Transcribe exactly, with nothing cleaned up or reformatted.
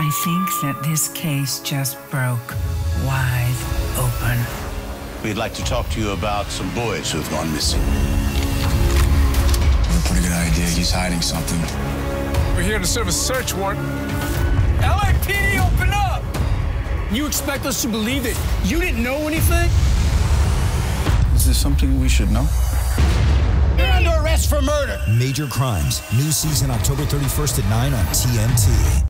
I think that this case just broke wide open. We'd like to talk to you about some boys who've gone missing. A pretty good idea. He's hiding something. We're here to serve a search warrant. L A P D, open up! You expect us to believe that you didn't know anything? Is this something we should know? You're under arrest for murder. Major Crimes. New season October thirty-first at nine on T N T.